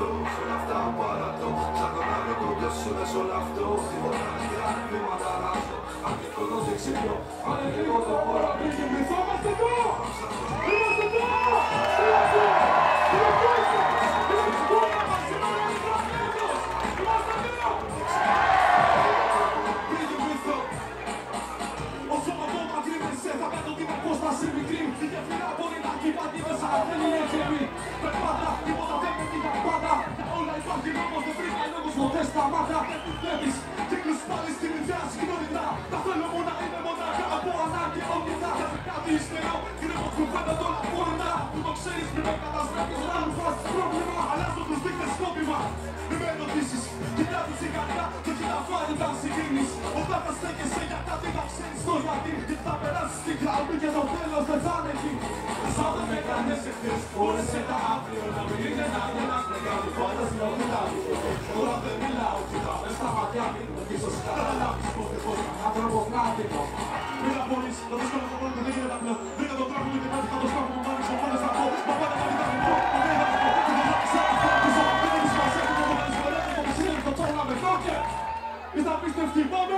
αυτό, σ' όλα αυτά παρατώ. Ψάχνω να βρω το ποιος είμαι σ' όλο αυτό. Τίποτα νέα βήματα αλλάζω. Αν και κοντό δεν ξυπνώ, πάνε λίγο το χώρο. Μην κοιμηθώ, είμαστε εδώ! Είμαστε εδώ! Απόσταση μικρή, η γεφυρά μπορεί να κυβάνει μέσα, δεν είναι εύκολη. Περπάτα, τίποτα δεν με για πάντα. Όλα υπάρχει νόμος, δεν βρήκα νόμος ποτέ στα μάτια. Δεν του βλέπεις, κύκλους πάλι στην ίδια συχνότητα. Τα θέλω μου να είναι μονάχα από ανάγκη όνειρα. Κάτι υστερό, κρύβω κουβέντα τώρα πόρτα. Που το ξέρεις πριν με καταστρέφεις να μου φάσεις πρόβλημα. Αλλάζω τους δείκτες σκόπιμα. Μην με ρωτήσεις, κοιτά τους σιγαριά και κοιτά φάρι τα συγκρίνεις. Όταν θα στέκεσαι για κάτι θα ξέρεις το γιατί. Και θα περάσεις στην γραμμή και το τέλος δεν θα είναι εκεί. Σαν δεν με κάνεις εχθές, φόρεσε τα αύριο. Να μην είναι να γελάς μεγάλη φάνταση να μιλάω. Τώρα δεν μιλάω, κοιτά μες στα ματιά μου. Ίσως καταλάβεις πότε πως άνθρωπος να δίνω. Μην απολύς, το δύσκολο το μόνο που δεν γίνεται απλό. Βρήκα τον τρόπο μου και πέτυχα το σκόπο μου πάλι στο μόνος να πω. Μα πάντα να μην τα πω, μα δεν θα πω. Και δεν θα ξέρω αυτό που ζω. Δεν έχει σημασία που το βγάλεις βολές. Το μισήνει το τώρα να με δω και είστε απίστευτοι, πάμε!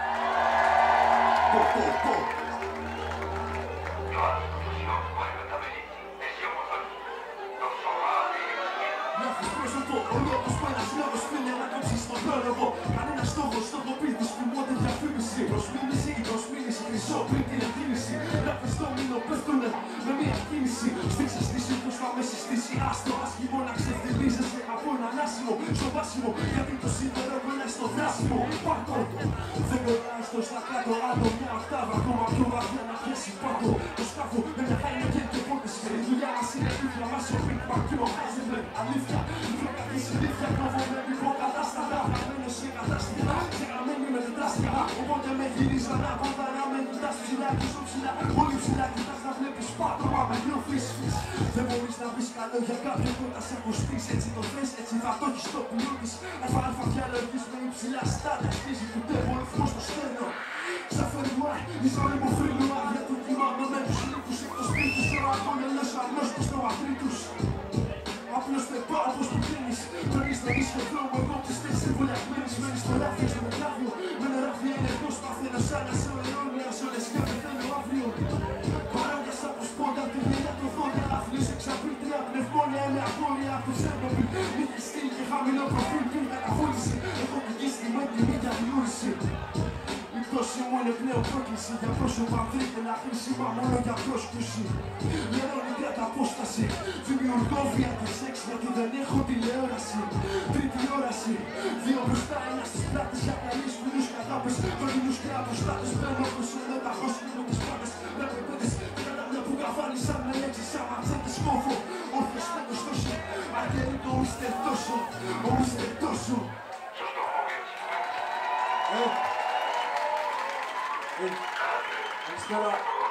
Κανένα στόχος, στοχοποίητης, φημόνται διαφήμιση. Προσμήνυση ή προσμήνυση, χρυσό πριν την εκτίμηση. Ράφες στο μήνο πέφτουνε με μια κίνηση. Στην ξεστήση πως θα με συστήσει. Άστο άσχημο να ξεφτιλίζεσαι από έναν άσημο. Στο βάσιμο, γιατί το σίδερο περνάει στο δράσιμο. Πάρτο, δεν περνάει στο στα κάτω. Άλλο μια οκτάβα, ακόμα πιο βαθιά να πιέσει πάτο. Το σκάφο με μια χάρη και πότιση. Η δουλειά μας είναι πίθρα μας ο Big Bang και ο Heisenberg. Αλήθεια, βρήκα τη συνήθεια, προβολεύει υποκατάστατα. Χαμένος σε κατάστημα, ξεγραμμένη με τετράστια. Οπότε με γυρίζαν από τα να με κοιτάς ψηλά και στο ψηλά. Πολύ ψηλά κοιτάς να βλέπεις πάτωμα με δυο φύσεις. Δεν μπορείς να βρεις καλό για κάποιον που θα σε ακουστείς. Έτσι το θες, έτσι θα το έχεις το πουλό της. Αλφα πια λογής με υψηλά στάδια. Στίζει που τέχω ρυθμός στο στέρνο. Σαν φέρνουα, η ζωή μου φέρνουα. Για το κοιμάμαι με τους λύκους εκτός σπίτους. Τώρα αγώνελος αρνώστος στο μακρύ τους. Απλώς δεν πάω πως που κρίνεις. Παίρνεις τον ίσιο δρόμο, εγώ πιστεύεις εμβολιασμένης. Μένεις στο ράφιο, στο μετράβιο. Με ένα ράφιο ενεργός παθαίνος άλλα σε αιώνια. Σ' όλες και πεθαίνω αύριο. Παράγοντας από σπόντα, τη γενιά του δόντια. Αθλής εξαπλήτρια, πνευμόνια, είναι αγόρια από τους Σέρνοπιλ. Μύθι στυλ και χαμηλό προφίλ, πριν καταχώρηση. Έχω πηγήσει τη μέντρη μύτια διούρηση. Η πτώση μου είναι πλέον πρόκληση για πρόσωπα βρήκαινα χρήσιμα μόνο για πρόσκληση. Λερώνει κατά απόσταση, δημιουργώ βία και σεξ γιατί δεν έχω τηλεόραση. Τρίτη όραση, δύο μπροστά, ένα στις πλάτες για καλείς φιλούς και αγάπες. Κόκκινους και αποστάτες, παίρνω προς ενόταχος και με τις πάντες. Με πεπέτες, κατάλαβια που καβάλισαν με λέξεις σαν ματσέτες κόφω. Όρθιος πέτος τόσο, αρκερή το ίστε τόσο, ο ίστε τόσο. Καλησπέρα.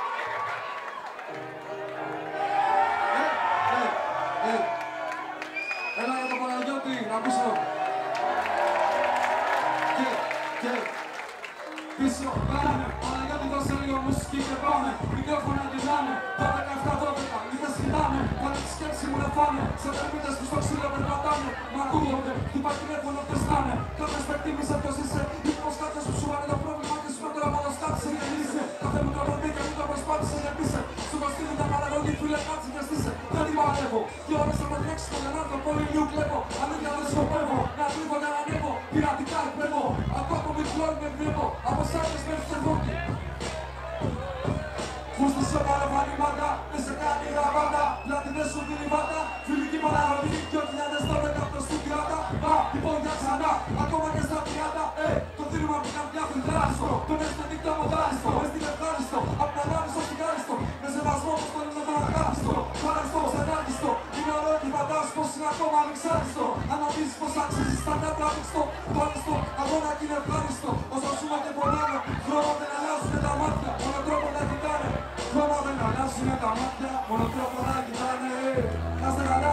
Έλα για τον Παναγιώτη, να πίσω. Και πίσω, πέρανε. Παναγιώτη δώσε λίγο μουσική και πάμε. Μικρόφωνα γυρνάνε, τα 17-12, είτε σκητάνε. Πάνε τη σκέψη μου να φάνε. Σαν τερμίτες που στο ξύλο περπατάνε. Μ' ακούγονται, χτυπά τηλέφωνο πεστάνε. Κάποιος με εκτίμησε ποιος είσαι. Μήπως κάποιος που σου βάλει το πρόβλημα και σου με τώρα μόνο στάτησε και λύσε. Κάθε μου τροποντή και μου το προσπάθησε και πείσε. Σου κοστίζει τα παραγωγή, φίλε κάτσε και στήσε. Δεν δημαρεύω, και ώρες θα με τρέξεις στο Λενάρτο Πολυνιού κλέβω. Αλήθεια δεν σκοπεύω, να κρύβω και να ανέβω. Πειρατικά εκπέμπω, ακόμα από μικρό με βλέπω. Από σάρτες με φτερβόκι. Φούστης σε παραβάνει μάγκα, δεν σε κάνει ραβάντα. Δηλαδή δεν σου δίνει βάτα, φιλική παραγωγή. 2012 από το στην κράτα. Λοιπόν για ξανά, ακόμα και στα 30. Το θύμα που καρδιά φιλτράριστο. Τον αισθητικό μοντάριστο, στην ευχάριστο. Απ' να λάβεις το σιγάριστο. Με σεβασμό πως τον είναι τον αγάριστο. Παραστό, ξενάγιστο. Είναι ωραίο και φαντάζεις πως είναι ακόμα ανεξάριστο. Αν αφήσεις πως αξίζεις θα τα τράβηξτο. Πάλιστο, αγώνα κι είναι ευχάριστο. Όσο ζούμε και πονάνε, χρόνο δεν αλλάζουνε τα μάτια. Μόνο τρόπο να κοιτάνε. Χρόνο δεν αλλάζουνε τα μάτια. Μόνο τρόπο να κοιτάνε. Να είστε καλά.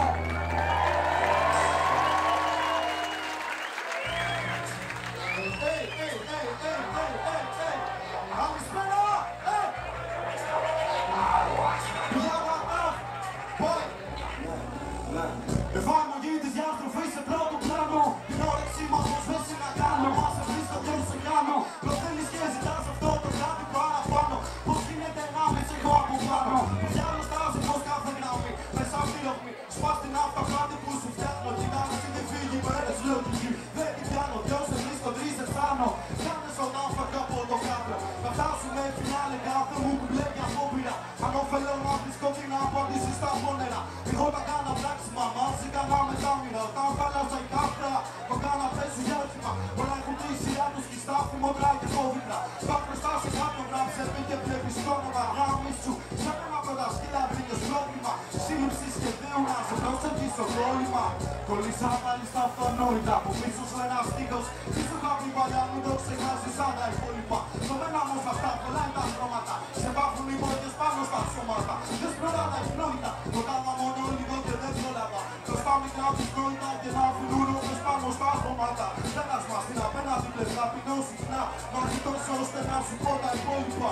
If I'm gonna get this διαστροφή σε πρώτο πλάνο. Την όρεξή μας πως βέσει να κάνω. Μας αφήσεις το τέλος σε κάνω. Προτείνεις και ζητάς αυτό το κάτι παραπάνω. Πως γίνεται να με τσεχώ από πάνω. Πως διάλος τάζει πως κάθε γραμμή. Μέσα από τη ροχμή. Σπάς την αυτοκράτη που σου φτιάχνω. Κοιτάξε τι δεν φύγει μέρες λογική. Δεν την πιάνω δυος εμείς το τρεις εξάνω. Κάνε στον άφακα από το κάτω. Θα φτάσουμε φινάλε κάθε μου που μπλέκει απόπειρα. Αν ωφελώ να τη σκοτεινά απαντήσεις στα φωνερά. Εγώ τα κάνα πράξιμα, μαζί κανά με τα μοίρα. Όταν χάλασα η κάφρα, το κάνα πέσου για όχημα. Όλα έχουν τη σειρά τους κι στάφη μοντρά και κόβιτρα. Σπά μπροστά σε κάποιον γράψε και βλέπεις το όνομα γράμμι σου. Σαν ένα από τα σκύλα βρήκες πρόβλημα. Σύλληψη σχεδίου να σε προσεγγείς στο πρόβλημα. Κολλήσα πάλι στα αυτονόητα που μίσος ένα στίχος. Τι σου είχα πει παλιά μην το ξεχάσεις σαν τα υπόλοιπα. Το μένα όμως αυτά κολλάει τα χρώματα. Σε βάφουν οι μόρκες πάνω στα σώματα. Δεν σπρώτα τα ευνόητα. Κοντάβα μόνο λίγο και δεν πρόλαβα. Μπροστά μικρά πυκνόητα και να φιλούροφες πάνω στα χρώματα. Ένας μας την απέναντι πλευρά πεινώ συχνά. Μα ζητώσω ώστε να σου πω τα υπόλοιπα.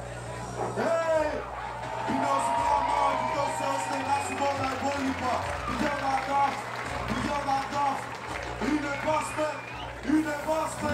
Πεινώ συχνά μα ζητώσω ώστε να σου πω τα υπόλοιπα. Πηγαίνα καφ, πηγαίνα καφ. Είναι μπάσπερ, είναι μπάσπερ.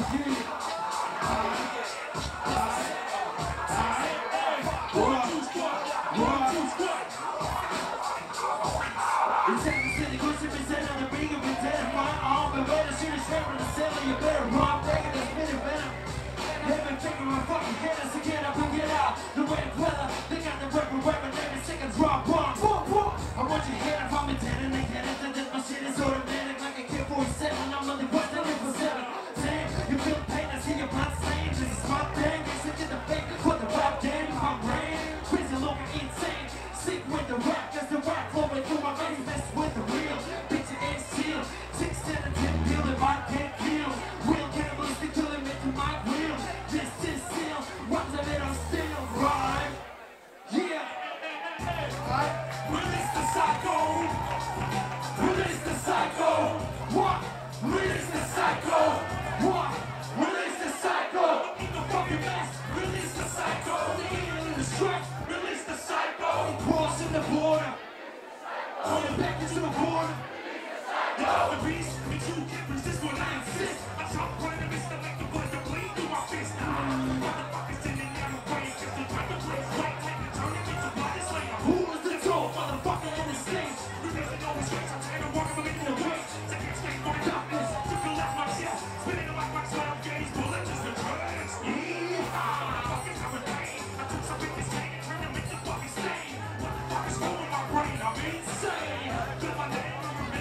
You better run, begging this minute venom. They've been taking my fucking head as to get up and get out. The wet weather, they got the weapon, every second drop bomb. I want your head if I'm a dead and they get it. That my shit is automatic like a K-47. I'm only worth a for 7. Damn, you feel pain, I see your blood stains. This is my thing, it's into the fake for the rap game. My brain, crazy looking insane. Sick with the rap, cause the rap flowing through my veins. Mess with the real, picture is sealed. 6, 7, 10, feel if I can't feel. Real cannibalistic till they make to my grill. This is still, what's of it, I'm still right. Yeah, right. Release the psycho. Release the psycho. What? Release the psycho. What? Release the psycho. Eat the fucking mess. Release the psycho. The evil in the strength. Release the psycho. Crossing the border. Going back into the border. The beast, but you can't resist when I insist. I jump right in the midst of make the blood to bleed through my fist. Motherfuckers sitting down the brain, just to try to play right, take it, turn it into body slayer. Who is the troll, motherfucker in the stage? Revealing all his ways, I'm trying to walk him in the way. Second straight for the darkness, to fill out my chest. Spinning like my 12 gauge bullet, just a trash. Yeehaw, fucking hurricane. I took some in this game and turned him into fucking stain. Motherfuckers going my brain, I'm insane. Feel my name.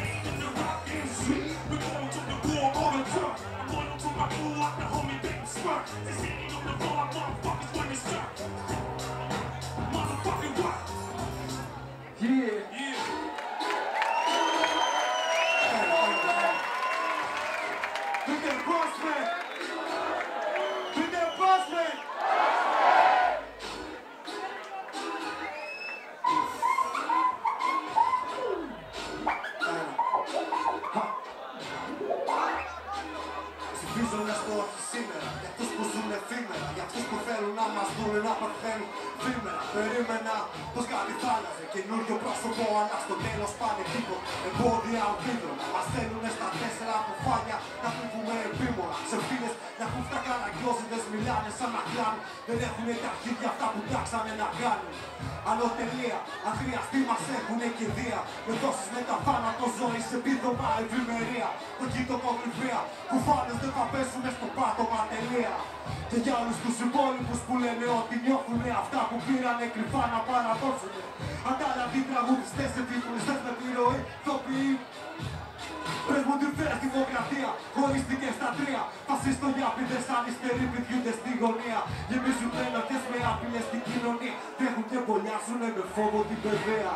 We're going to the war all the time. I'm loyal to my crew like the homie Big Spurt. They're standing on the floor, motherfuckers when it's dark. Motherfucking what? Yeah. Big that boss man. Big that boss man. Ψηφίζω να στο όχι σήμερα. Για αυτούς που ζουν εφήμερα. Για αυτούς που θέλουν να μας δουν να παθαίνουν βήμερα. Περίμενα πως κάτι θα άλλαζε. Καινούριο πρόσωπο αλλά στο τέλος πάνε τίποτα. Εμπόδια οδύδρονα. Μας στέλνουνε στα 4 αποφάνεια να φύγουμε επίμονα. Σε φίλες να έχουν τα καραγκιόζιδες μιλάνε σαν να κλάνουν. Δεν έχουνε τα αρχίδια αυτά που τάξανε να κάνουν. Αλλοτελεία, αν χρειαστεί μας έχουνε κηδεία. Με δόσεις με τα θάνατο ζωή σε επίδομα ευημερία. Το κοίτο κορυφαία, κουφάνες δεν θα πέσουνε στο πάτωμα τελεία. Και για όλους τους υπόλοιπους που λένε ότι νιώθουνε αυτά που πήρανε κρυφά να παραδώσουνε. Αντάλλαγοι τραγουδιστές, επικοινωνιστές με επιρροή, τοπιοί. Πες μου τι φέρες δημοκρατία, χωρίστηκε στα 3. Φασιστογιάπηδες αριστεροί πηδιούνται στη γωνία. Γεμίζουν τρένοτες με άπειλες στην κοινωνία. Τρέχουν και μπολιάζουνε με φόβο την παιδεία.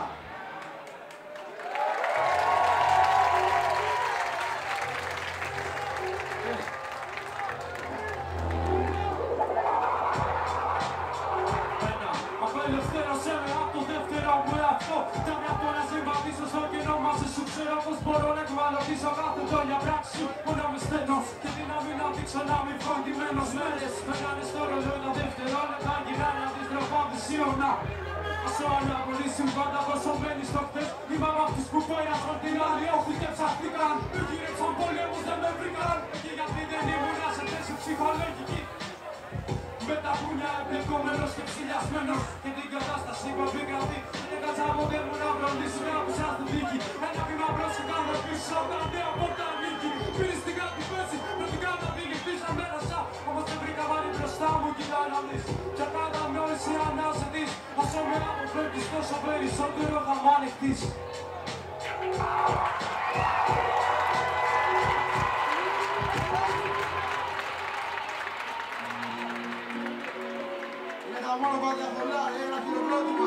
Απελευθέρωσέ με απ' το δεύτερο μου εαυτό. Τα μια να συμβαδίσω στο κενό μαζί σου. Ξέρω πως μπορώ να εκμαλωτήσω κάθε δόλια πράξη σου. Μόνο με στενός και δύναμη να δείξω να μην φροντιμένος. Μέρες περνάνε στο ρολόι τα δευτερόλεπτα. Γυράνε αντίστροφα δυσίωνα. Όσο αναβολή συμβάντα δοσομένη στο χτες. Είμαι απ' αυτούς που πέρασαν την άλλη όχθη και ψαχτήκαν. Με γύρεψαν πόλεμους, δεν με βρήκαν. Και γιατί δεν ήμουνα σε θέση ψυχολογική. Με τα πούνια εμπλεκόμενος και ψηλιασμένος. Και την κατάσταση που επικρατεί. Δεν κάτσα ποτέ μου να βρω λύση να πουσά στη δίκη. Ένα βήμα μπρος και κάνω πίσω όταν νέα πόρτα ανήκει. Πυριστικά την πέση, με την καταδίκη πίσω μέρασα. Όμως δεν βρήκα βάλει μπροστά μου κοιτάω να βρεις. Και πάντα με όλες οι ανάσετης. Όσο με αποφεύγεις τόσο περισσότερο θα μ' ανοιχτείς. Είναι τα μόνο πάτια πολλά, ένα χειροκρότημα.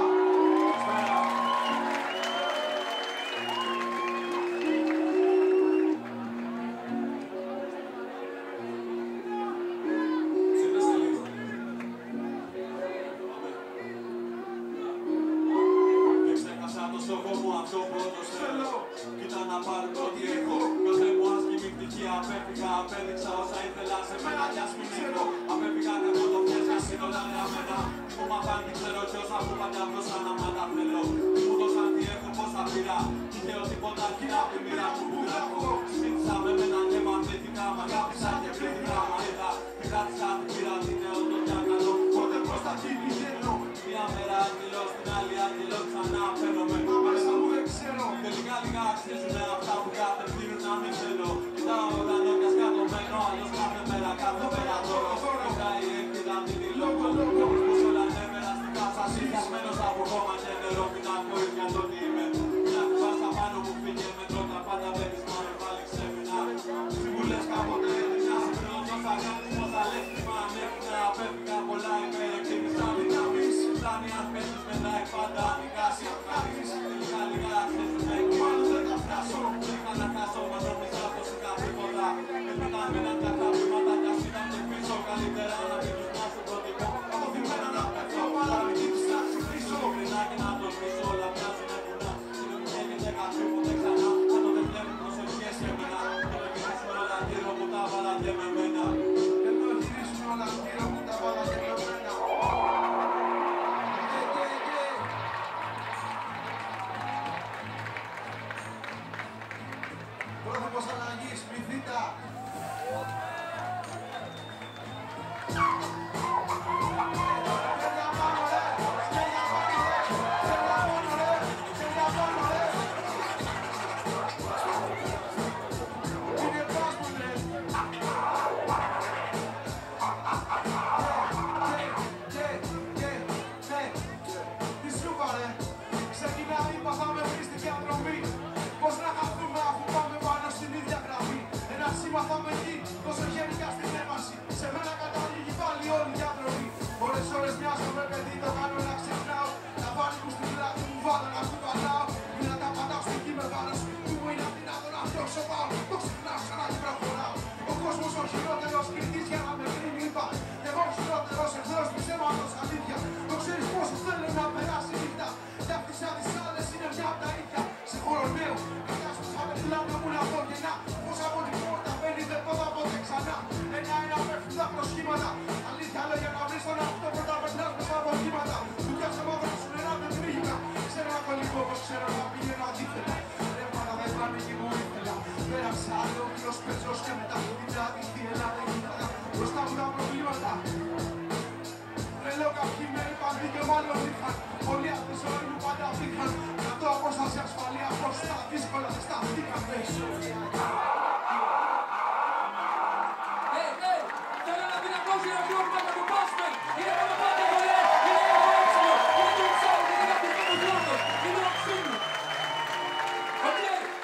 Κοίτα να πάρω το τι έχω. Κάθε μου άσχημη πτυχή απέφυγα. Απέδειξα όσα ήθελα σε μένα κι ας μην έχω. Απέφυγα και από το πιες για σύνολα νεαμένα. Μου μαθάνει ξέρω κι όσα που πάντα μπροστά να μ' τα θέλω. Μου δώσαν τι έχω πώς τα πήρα. Τυχαίο τίποτα κοινά από τη μοίρα μου που γράφω. Σπίτησα με μένα και μαθητικά. Μ' αγάπησα και πλήθηκα μα είδα. Την κράτησα την πήρα την νέο το διάκαλο. Πότε προς τα τι πηγαίνω. Μια μέρα αγγελώ στην άλλη αγγελώ ξανά φαίνομαι. Μα μέσα μου δεν ξέρω. Τελικά λίγα αξίζουνε αυτά που κατευθύνουν να μην θέλω. Κοιτάω όταν νιώθει σκατωμένο. Αλλιώς κάθε μέρα κάθε μέρα τώρα. Τώρα η έκτητα μην τη λόγω. Πως όλα είναι περαστικά. Σας ήρθασμένος από χώμα και νερό. Μην ακούεις για το τι είμαι. Μια κουβάστα πάνω μου φύγε με τρώτα. Πάντα βλέπεις μόνο πάλι ξέμεινα. Συμβουλές κάποτε έδειξα συμπληρώνω θα κάνεις πως θα λες τι μ' ανέφυγα. Απέφυγα πολλά υπερεκτίμησα δυνάμεις. Φτάνει αν πέσεις μετράει πάντα ανικάσει. Τελικά λίγα αξίζουνε και μάλλον δεν θα φτάσω. Είχα να χάσω μα νόμιζα πως είχα τίποτα. Έπαιρναν με έναν τα βήματα κι ας ήταν και πίσω. Καλύτερα να μην τους μάσω προτυπώ. Αποθυμένα να πέφτω αλλά μην τύψεις να ξυπνήσω. Ειλικρινά και να το πίσω όλα μοιάζουνε βουνά. Είναι μου καίγεται κάτι ποτέ ξανά. Αν το δεν βλέπουν προσευχές και εμένα. Ενώ γυρίσουν όλα γύρω μου τα βάλα και με μένα. Ενώ γυρίσουν όλα γύρω μου τα βάλα και με μένα. Πρόεδρος αλλαγής, Μυθίτα. Μάθαμε εκεί, τόσο γενικά στην έμαση. Σε μένα καταλήγει πάλι όλη η διαδρομή. Ώρες ώρες μοιάζω με παιδί, το κάνω να ξεχνάω. Τα βάλει μου στην πλάτη μου, βάλω να κουβαλάω. Μην να τα πατάω στην γη με βάρος. Που μου είναι αδυνατό να διώξω πάω. Το ξεχνάω ξανά και προχωράω. Ο κόσμος ο χειρότερος κριτής για να με κρίνει είπα. Εγώ χειρότερος εχθρός του ψέματος αλήθεια. Το ξέρεις πόσο θέλω να περάσει η νύχτα. Κι αυτές σαν τις άλλες είναι μια απ' τα ίδια. Σε χώρο νέο, κοιτάζω σαν με πλάνο μου να δω γεννά. Πώς από την πόρτα μπαίνει δεν πόδα ποτέ ξανά. Ένα-ένα πέφτουν τα προσχήματα. Αλήθεια λόγια να βρεις τον αυτό πρώτα περνάς μες από κύματα. Του πιάσε μαύρα σου νερά δεν τρίγηκα. Ξέρω να κολλήσω όπως ξέρω να πηγαίνω αντίθετα. Ρεύματα δεν πάνε και μου ήθελα. Πέρασα άλλο μικρός πεζός και μετά την πλάτη στη Ελλάδα γύρατα. Μπροστά μου τα προβλήματα. Τρελό κάποιοι με είπαν και μάλλον είχαν. Όλοι από τη ζωή μου πάντα πήγαν. Κρατώ απόσταση ασφαλεία μπροστά. Δύσκολα δεν σταθήκαν πίσω. Θέλω να την ακούσει ο Γιώργος να το πάσουμε. Είναι να το πάτε πολλές. Είναι ένα έξιμο. Είναι το ξέρω. Είναι να την κάνω πλάτος. Είναι ο ξύμου. Οκ.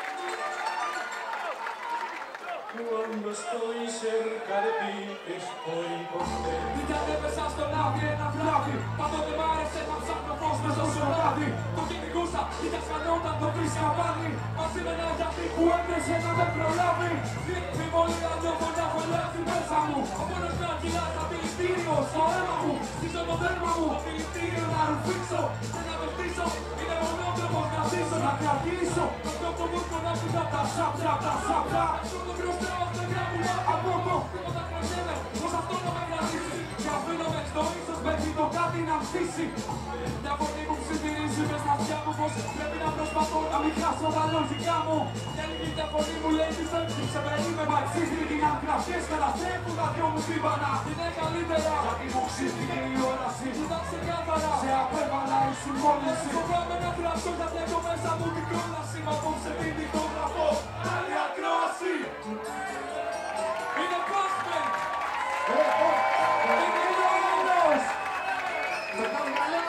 Cuando estoy cerca de ti, estoy contento. Τι κι αν έπεσα στον άδει ένα βλάβη. Πάντοτε μ' άρεσε να ψάχνω φως μες στο σοράδι. Το κυνηγούσα, τι κι ασκανόταν το βρίσκα πάλι. Μαζί με ένα γιατί που έπαιζε να με προλάβει. Διεκφυβολία νιώθω να φωλεύει μέσα μου. Ο πόνος με αγγυλά στα δηλητήριο στο αίμα μου. Στήσω το δέρμα μου, το δηλητήριο να ρουφήξω. Και να το χτίσω, είναι μονότροπος να ζήσω, να κρατήσω. Το τόπο μου κονάκι απ' τα σάπια, απ' τα σάπια. Στο το μπροστά αυτό γράμμουλα από το. Τίποτα κρασέμαι, πως αυτό να με κρατήσει. Και αφήνω με στο ίσως μέχρι το κάτι να στήσει. Μια φωνή μου ψιθυρίζει μες στα αυτιά μου πως πρέπει να προσπαθώ να μην χάσω τα λογικά μου. Μια λίγη φωνή μου λέει τι φεύγει, ξεπερνεί με μαξίστη την αγγραφιές καταστρέφουν τα δυο μου σύμπανα. Είναι καλύτερα γιατί μου ξύστηκε η όραση. Ήταν ξεκάθαρα, σε απέβαλα η συμφώνηση. Φοβάμαι να γράψω γιατί έχω μέσα μου την κόλαση. Μα απόψε την δικογραφώ, άλλη ακρόαση. Είναι Basement! Είναι Λόνος! Με κάνει καλά!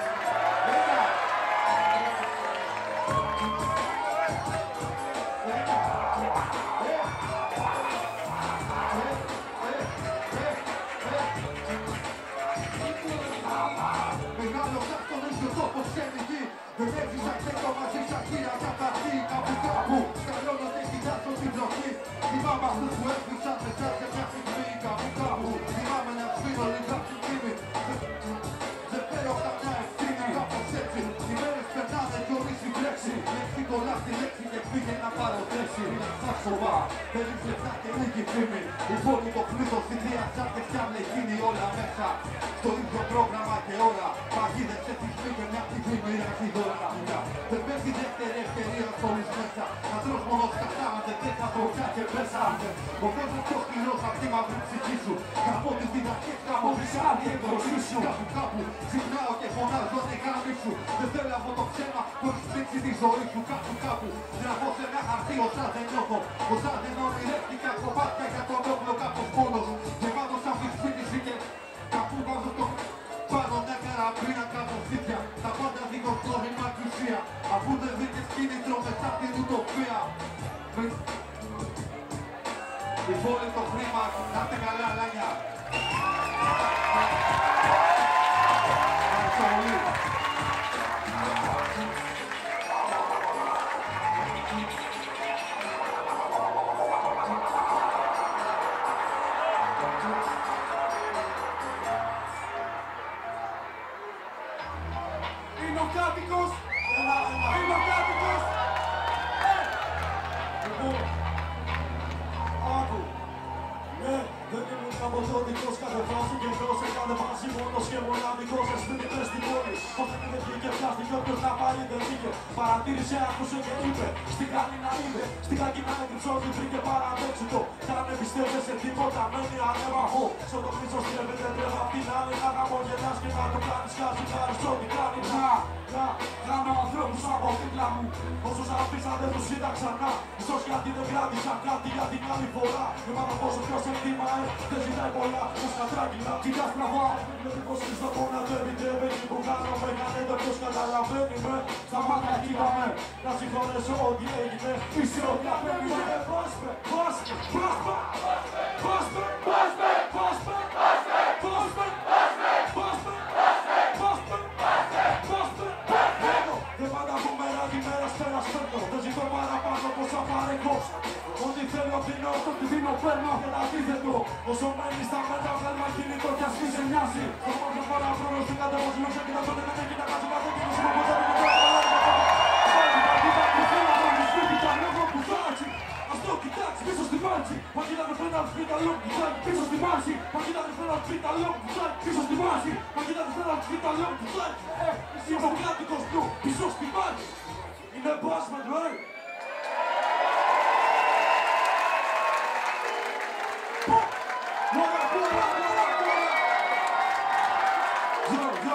Μεγάλο κάστον είσαι ο τόπος ξενική. Δεν έχεις ακτέκο μαζί σαν χείρα καταρχή. Κάπου κάπου σκαλώνονται και κοιτάζω την βροχή. Θυμάμαι αυτούς που έφυγαν μετά σε μια στιγμή. Κάπου κάπου θυμάμαι να σφύρω λίγα στην τίμη. Δεν φέρω καμιά ευθύνη κάπως έτσι. Οι μέρες περνάνε κι όλη συμπρέξει. Λέξη κολλά στη λέξη και πήγε να πάρω θέση. Σαν σοβά, δεν ρίξε πια και λίγη φήμη. Υπόλοιπο πλήθος συνδυασάτες κι αν γίνει όλα μέσα. Στο ίδιο πρόγραμμα και ώρα. Παγίδες σε τις και μια στιγμή μοιράζει δώρα. Δεν παίζει δεύτερη ευκαιρία στο όλους μέσα. Να τρως μόνο σκατά, δεν θα βροχιά και πέσα. Ο κόσμος το σκληρός απ' τη μαύρη ψυχή σου. Καπώ την αρχή, καπώ τις άλλη εκδοσή σου. Κάπου κάπου ξυπνάω και φωνάζω τη γάμη σου. Δεν θέλω από το ψέμα που έχεις πήξει τη ζωή σου. Κάπου κάπου γραφώ σε ένα χαρτί όσα δεν νιώθω. Όσα δεν ονειρεύτηκα κομμάτια για τον όπλο κάπως πόνος. Γεμάτο σαν φυσφύτηση και κάπου βάζω το πάνω μια καραμπίνα κάτω σπίτια. Τα πάντα δίχως πρόβλημα και ουσία. Αφού δεν βρήκες κίνητρο μετά την ουτοπία. Η πόλη το χρήμα, να είστε καλά λάνια. Ευχαριστώ πολύ. Είναι ο κάτοικος! Είναι ο κάτοικος! Λοιπόν, άκου. Δεν ήμουν καμποτροντικός, κάθε φράση και εδώ σε κάθε φάση μόνος και μοναδικός. Εσπίτι μες στην πόλη, όταν δεν βγήκε πιάστηκε όποιος να πάρει δεν βγήκε. Παρατήρησε, άκουσε και είπε, στην κάνει να είπε. Στην κακή να έκρυψε ότι βρήκε παραδέξιτο. Κι αν δεν πιστεύεις σε τίποτα, μένει ανέμαχο. Σ' το πίσω στρέφεται τρέχα απ' την άλλη. Να χαμογελάς και να το κάνεις κάτι, κάνεις ό,τι κάνει. Να κάνω ανθρώπους από δίπλα μου. Όσους αφήσα δεν τους είδα ξανά. Ίσως γιατί δεν κράτησα κάτι για την άλλη φορά. Και μάθα πόσο ποιος εκτιμάει, δεν ζητάει πολλά. Ως κατράκυλα, κοιτάς πλαβά. Βλέπει πως στο πόνα δεν επιτρέπει. Που κάνω μεγάλε το ποιος καταλαβαίνει με. Στα μάτια κοίταμε, να συγχωρέσω ό,τι έγινε. Είσαι ό,τι απένει με. Basement, Basement, Basement, Basement, Basement, Basement, Basement, δεν πάντα από μέρα τη μέρα σπέρας φέρνω. Δεν ζητώ παραπάνω πως θα παρέχω. Ό,τι θέλω δίνω, ό,τι δίνω παίρνω. Και τα αντίθετο, όσο μένεις στα μέτρα βγάλμα κινητό κι ας μη σε νοιάζει. Το μόνο παραπάνω στην κατεβοσλούσα και τα τότε δεν έχει τα κάτω κάθε κοινό σου ποτέ δεν είναι πίσω στη μάχη, παγίδα δεν φέρνει να τους πει τα λόγου που θέλει. Πίσω στη μάχη, παγίδα δεν φέρνει να τους πει τα λόγου που θέλει. Πίσω στη μάχη, παγίδα δεν φέρνει να τους πει τα λόγου που θέλει. Είμαι ο κάτοικος του, πίσω στη μάχη. Είναι Basement, ρε! Μόνα, μόνα, μόνα, μόνα! Yo, yo!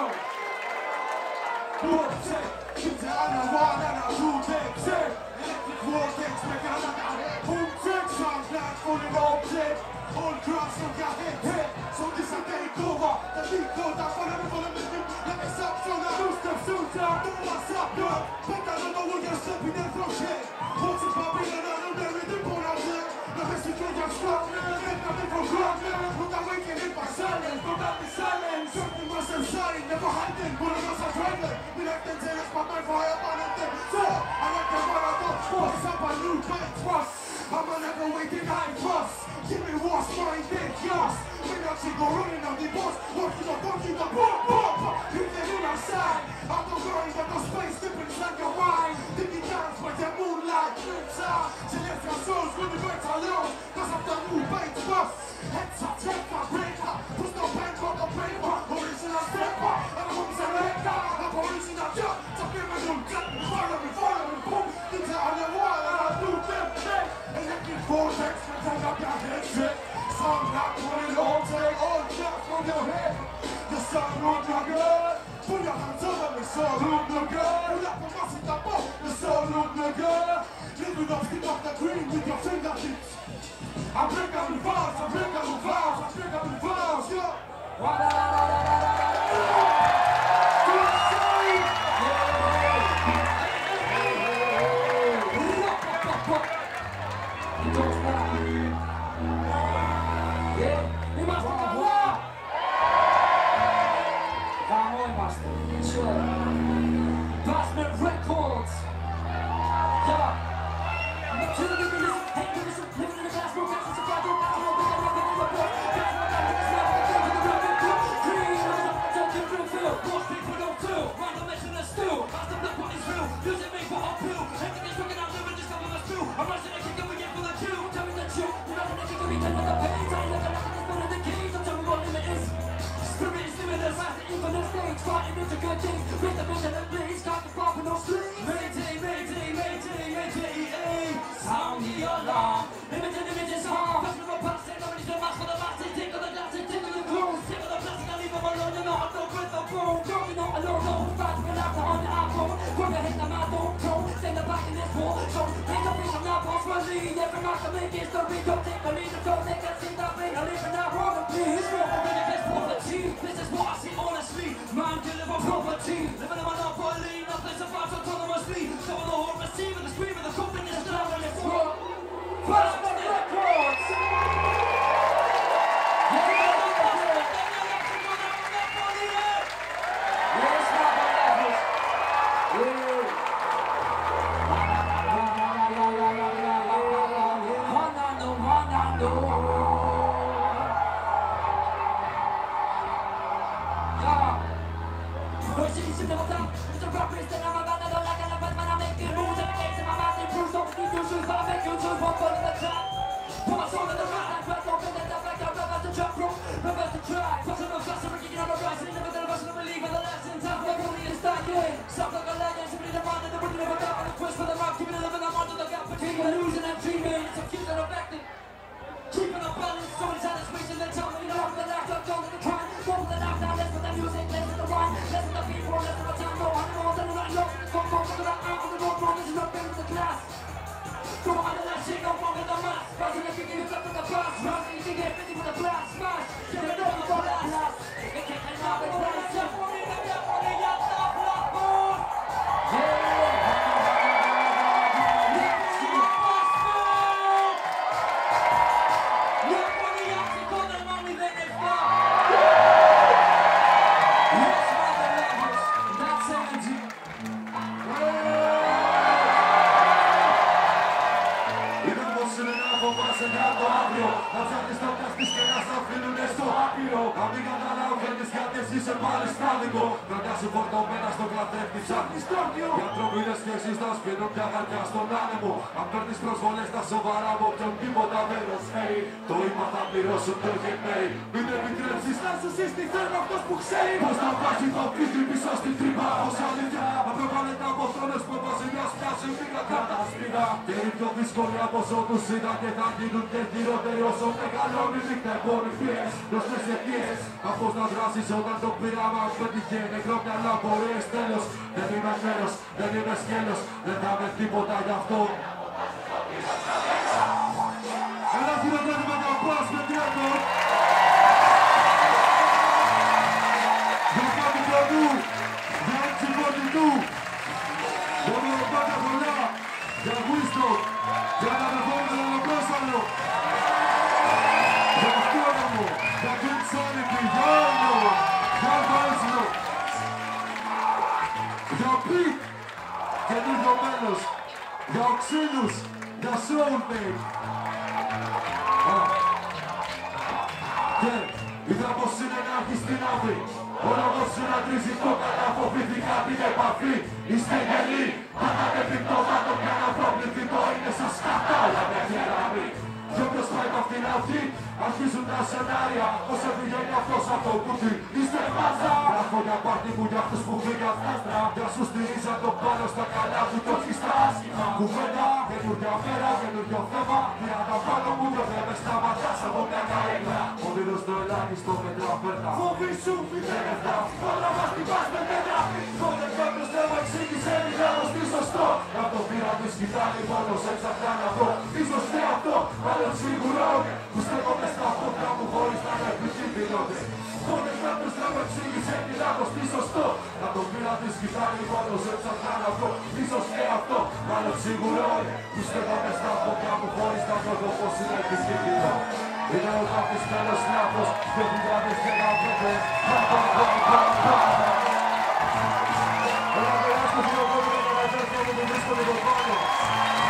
Πότσε, κοίτσε, αναβάνα, να ζούτε, ξέ! Electric vortex, με κάνα τα Boomcheck, sounds like falling object. All cross on your head, head. So this I take over. The lead code, I follow me for the mission. Let me stop, so now two steps, two down. Do what's up, yo. But I don't know what you're stepping in from shit. What's it popping and I don't know where the bone out there. The message on your strong, get nothing from ground. Put that waking in my silence, don't let me silence. Something was inside, never hiding. Put it on some driver. We like the tennis, but my fire on it. So, I like the one I thought. What's up, a new fight, trust. I'm a never waiting, I trust. Give me what's mine, then yours. When I see go running on the boss, walking the boom, boom. Hit the moon outside. I'm the grind, but no space, slipping like your mind. Digging dance by the moonlight, trips out. Celestial souls with the birds are low. Cause of the new bait bus. Heads up, check my breaker. Push no pen for the paper. Original the green with your fingertips. I'm breaking vows, I'm breaking vows, I'm breaking vows, yo. Basement Records. Yeah. Living in the glass room, that's a surprise. Most people don't feel. Random mention is still. Master black what is real. Music made for appeal. Everything is working out, living just cover the spill. I'm rushing and kicking, we get for the kill. Tell me the truth. You're not gonna kick me, tell me the pain. Tell me the nothing is better than keys. Don't tell me what limit is. Spirit is limitless. Rise to infinite stage. Fighting into good things. Make the mission and blaze. Got the pop with no sleeves. Mayday, mayday, mayday, mayday. Sound the alarm. Images harm. Touch with a pass. Nobody's the mask for the mask. Take on the glass and take on the clothes. Take on the plastic and leave them alone. You know I'm no with the bone. Don't you know I don't know. Fight with laughter on the iPhone. Work a hit, I'm out, don't go. Stand back in this war. So take a piece of my boss, my lead. Every month I make it, don't take a lead. Don't they can see that thing. I live in that world of peace. This world of best poverty. This is what I see honestly. Man, deliver property. Living in my monopoly. Nothing's about autonomously. Some of the whole receive and the scream of the company is down on the floor. Basement Records. Keeping a balance, someone's satisfaction, then tell me you know the laugh, don't go to the crime. Go with the laugh, now less with the music, less with the wine, less with the people, less with the time, no, I'm more than I know. Go to the out on the road, wrong, this is not been with the class. Go on to that shit, no wrong with the mask. Rising and kicking you up to the class, rising and kicking it, busy with the blast, smash. Get it over for that blast. It can't hang out with the blast, yeah. Να ψάχνεις το καστής και να σ' αφήνουνε στο άπειρο. Αν μην καταλαβαίνεις γιατί εσύ είσαι πάλι στάδικο. Χρόνια σου φορτωμένα στο καθρέφτη ψάχνεις τόκιο. Οι ανθρώπινες σχέσεις θα σπίνουν πια καρδιά στον άνεμο. Αν παίρνεις προσβολές στα σοβαρά από ποιον τίποτα δεν ρωσφαίει. Το ύμα θα πληρώσουν το γενναίοι. Μην επιτρέψεις να σου συστηθούν αυτός που ξέρει πως θα βάζει το πίτρι πίσω στην τρύπα. Ως αλήθεια απροκαλέται από θρόνες που βασιλιάς πιάσουν την κακάτα σπίνα. Και οι πιο δύσκολοι από όσο τους είδαν και θα γίνουν και χειρότεροι όσο μεγαλώνει νύχτα κορυφές. Γνωστές αιτίες από πώς να δράσεις όταν το πείραμα πέτυχε. Νεκρό μυαλά πορείες τέλος. Δεν είμαι μέρος, δεν είμαι σκέλος. Δεν θα είμαι τίποτα γι' αυτό. Ένα χειροκρότημα για Basement Records. Για κάτι κοντού, για έτσι κοντινού. Για μονοπάτια πολλά, για Wisdom, για τα δεχόμενα ολοκόσαλο. Για αυτόνομο, για Good Sanity, για Όνο, για Βάζλο. Για Πιτ, καινούργιο μέλος, για Οξύλους, για Soulmate. Και είδα πως είναι να έχεις την άβη. Ο λόγος σου να τρίζει το καταφοβήθηκα την επαφή. Είστε γελοί, ανατεύει το δάτο πια να προβληθητό. Είναι σαν σκατά όλα με χεράμι. Και όποιος πάει από αυτήν αυτή, αρχίζουν τα σενάρια. Πως έφυγε αυτός από το κουτί. Είστε μάζα. Γράφω για πάρτι μου για αυτούς που φύγαν στα άστρα. Για σου στηρίζαν το πάνω στα καλά του κι όχι στα άσχημα. Κουβέντα, καινούργια μέρα, καινούργιο θέμα. Πήρα τα πάνω μου και δεν με σταματάς από μια καρέκλα. Όνειρος το ελάχιστο με τραπέρτα. Φόβη σου, φυτρένευτα. Όλα μας την πας με πέτρα. Φόβε πέτρος μου εξήγησε μηδένος τι σωστό. Να το πήρα τη σκητάλη μόνος έψαχνα να βρω. Ίσως και αυτό, μάλλον σίγουρα που στέκομαι στα πόδια μου χωρίς να με επικίνδυνονται. Χωρίς να τους να μου εξήγησε μηδένος τι σωστό. Να το πήρα τη σκητάλη μόνος έψαχνα να βρω. Ίσως και αυτό, μάλλον σίγουρα που στέκομαι στα πόδια μου χωρίς να βρω το πώς είναι επικίνδυνο. Είναι ο καθισμένος λάθος, 2015. Ένα περάσκο φιλοκόπουλο με τα ζέρια μου που βρίσκονται το πάνω.